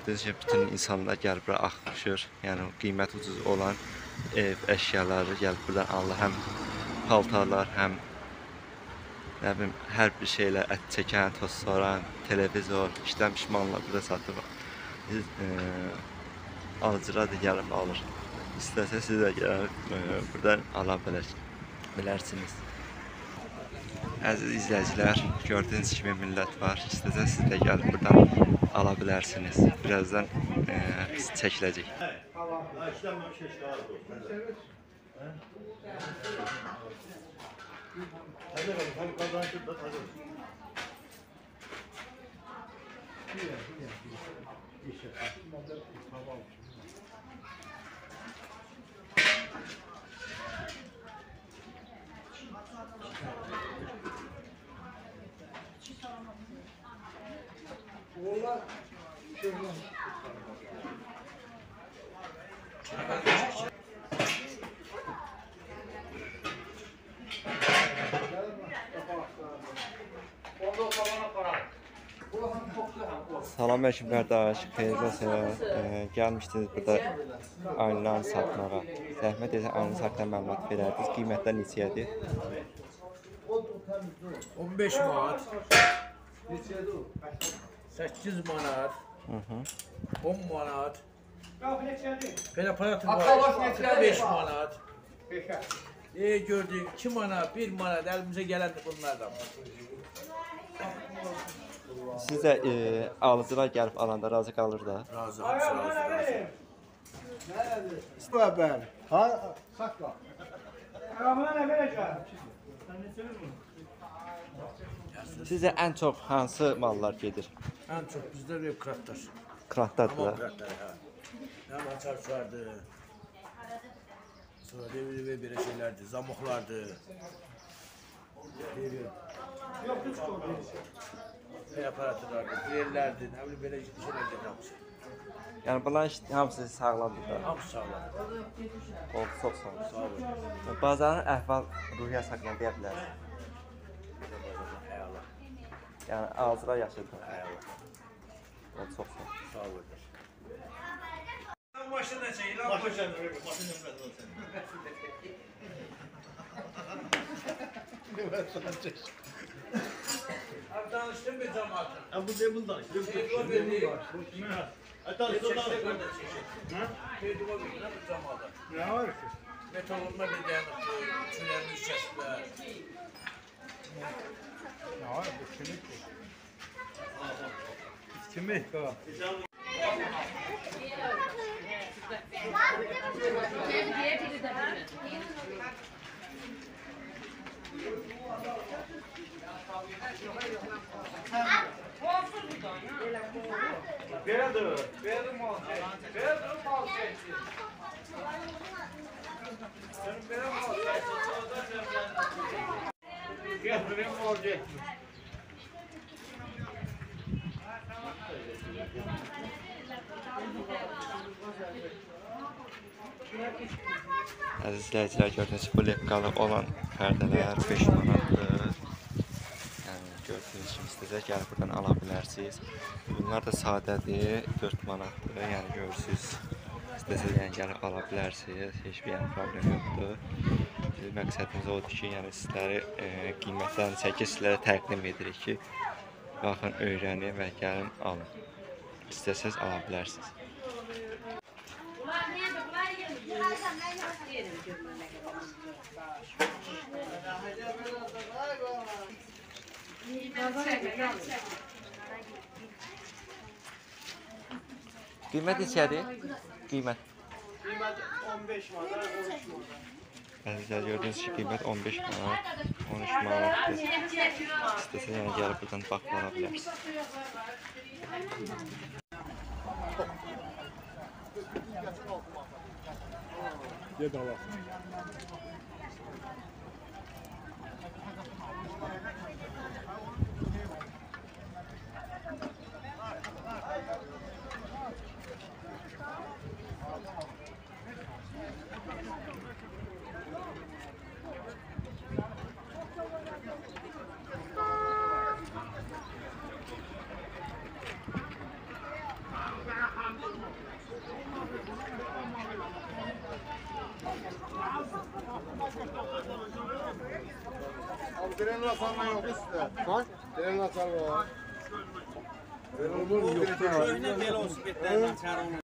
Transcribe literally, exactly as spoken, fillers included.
gördüğünüz gibi bütün insanlar gəlib bura axışır. Yəni qiyməti ucuz olan ev əşyaları gəlib buradan alır. Həm paltarlar, həm nə bilim hər bir şeylə ət çəkən, toz soran, televizor, işlənmiş mallar burada satır. Biz e, alıcılar da gəlib alır. İstəsə siz də gəlib e, buradan ala bilər, bilərsiniz. Əziz izləyicilər, gördüyünüz kimi millət var. İstəsə siz də gəlib buradan ala bilərsiniz. Birazdan e, çəkiləcək. Salam əşim qardaş, xeyirli olsun. E, gəlmişdiniz burada aynalarını satmağa. Zəhmət edin aynalarını haqqında məlumat verərdiniz. Qiymətlər neçədir? on beş manat, səkkiz manat, on manat, preparatı var, beş manat, e, gördük iki manat, bir manat elimizə gələndir bunlardan. Siz də e, alıcılar gəlib alanda razı qalır da. Razı, hamısı razı, razı. Bəli. Ha, sakla. Ayağına nə verəcək? Sizə ən çox hansı mallar gedir? En çok bizde hep kratlar. Kratdadır Hamam da. kratlar ha. Hem açar vardı. Sonra devri ve bir şeylerdi, zamoklardı. Yox, heç olmaz. Preparatlardı, pirellerdi, ne bileyim böyle şeylerdi hamısı. Yəni bunların hamısı sağlamdır da. Hamısı sağlam. Oldu, çox sağ olun. Sağ olun. Bazarın əhval ruhiyyə haqqında deyə bilərsiniz. Eyvallah. Yəni alıcılar yaşadır. Eyvallah. Oldu, çox sağ olun. Sağ olun. Lan başına çek, lan başına. Abi danıştın bir cemaatın. Ha, bu ne bundan? Teyduva verdi. Hatta Çeşitli sonra kadar çeşit. Teyduva verdi, ne bu cemaatın? ne var ki? Metalonla bir dayanıklı, tünermiş çeşitler. Ne var? Bu kimik ki? Kimik o? Verdi. Verdi mal. Verdi mal çekti. Sen verdi mal çekti. Gel buraya mal çekti. Əziz izləyicilər, gördüyünüz bu lepkalı olan pərdələr beş manatdır. Yəni gördüyünüz kimi istəsək gəlib buradan ala bilərsiniz. Bunlar da sadədir, dörd manatdır. Yəni görürsünüz. İstəsək yəni gəlib ala bilərsiniz. Heç bir yəni problem yoxdur. Bizim məqsədimiz odur ki, yəni sizləri e, qiymətlərini çəkib sizlərə təqdim edirik ki, baxın, öyrənin və gəlin alın. İstəsəz ala bilərsiniz. Qiymət neçədir? Qiymət. Qiymət on beş manat, on üç manat. Əzizlər, gördüyünüz ki, qiymət on beş manat, on üç manatdır. İstəsə yəni gəlib buradan baxıb ala bilərsiniz. Ye dava. Abi direnin asalma yok üstte. Kaç? Direnin asalma var. Olur yok. Böyle olsun, bir tane